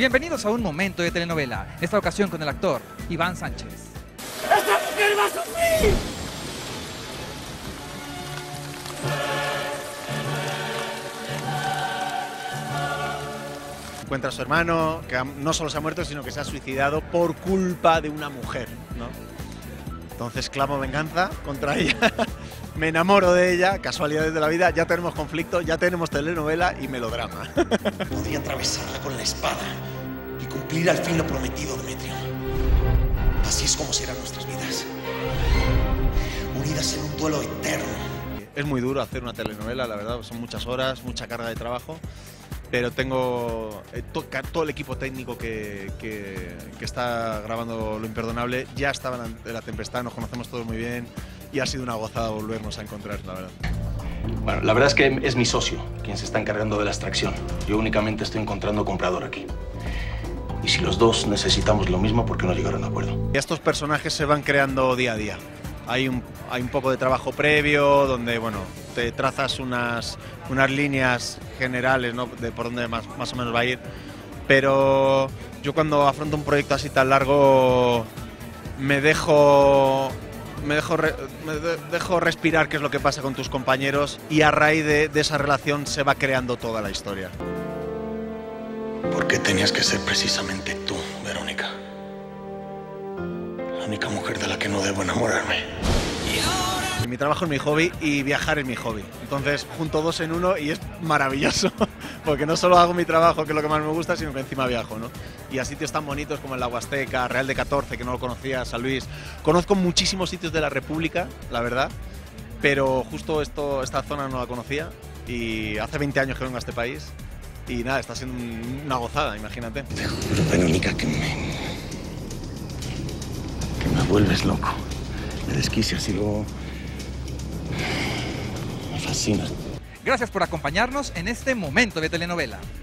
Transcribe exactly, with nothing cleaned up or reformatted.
Bienvenidos a un momento de telenovela, esta ocasión con el actor Iván Sánchez. ¡Esta mujer va a sufrir! Encuentra a su hermano, que no solo se ha muerto, sino que se ha suicidado por culpa de una mujer, ¿no? Entonces clamo venganza contra ella, me enamoro de ella, casualidades de la vida, ya tenemos conflicto, ya tenemos telenovela y melodrama. Podría atravesarla con la espada y cumplir al fin lo prometido, Demetrio. Así es como serán nuestras vidas, unidas en un duelo eterno. Es muy duro hacer una telenovela, la verdad, son muchas horas, mucha carga de trabajo. Pero tengo eh, to, todo el equipo técnico que, que, que está grabando Lo Imperdonable, ya estaba en La Tempestad, nos conocemos todos muy bien y ha sido una gozada volvernos a encontrar, la verdad. Bueno, la verdad es que es mi socio quien se está encargando de la extracción. Yo únicamente estoy encontrando comprador aquí. Y si los dos necesitamos lo mismo, ¿por qué no llegar a un acuerdo? Y estos personajes se van creando día a día. Hay un, hay un poco de trabajo previo donde, bueno, te trazas unas, unas líneas generales, ¿no?, de por dónde más, más o menos va a ir. Pero yo cuando afronto un proyecto así tan largo me dejo, me dejo, re, me de, dejo respirar qué es lo que pasa con tus compañeros y a raíz de, de esa relación se va creando toda la historia. ¿Por qué tenías que ser precisamente tú, Verónica? La única mujer de la que no debo enamorarme. Mi trabajo es mi hobby y viajar es mi hobby. Entonces junto dos en uno y es maravilloso. Porque no solo hago mi trabajo, que es lo que más me gusta, sino que encima viajo, ¿no? Y a sitios tan bonitos como en la Huasteca, Real de catorce, que no lo conocía, San Luis. Conozco muchísimos sitios de la República, la verdad. Pero justo esto, esta zona no la conocía. Y hace veinte años que vengo a este país. Y nada, está siendo una gozada, imagínate. Te juro, Verónica, que me... que me vuelves loco. Me desquicias y luego... me fascina. Gracias por acompañarnos en este momento de telenovela.